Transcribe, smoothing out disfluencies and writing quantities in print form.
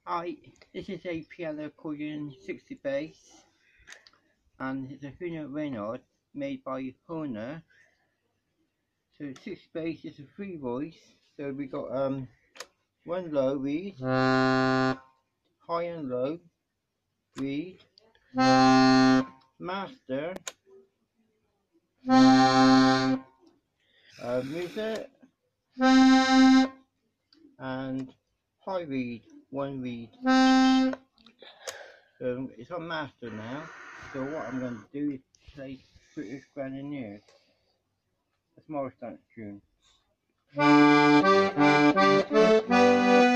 Hi, this is a piano accordion 60 bass, and it's a Hohner Reynolds made by Hohner. So 60 bass is a free voice. So we got one low reed, high and low reed, master, music, and high reed, one reed. So it's on master now. So what I'm going to do is play British Grenadiers. That's Morris dance tune.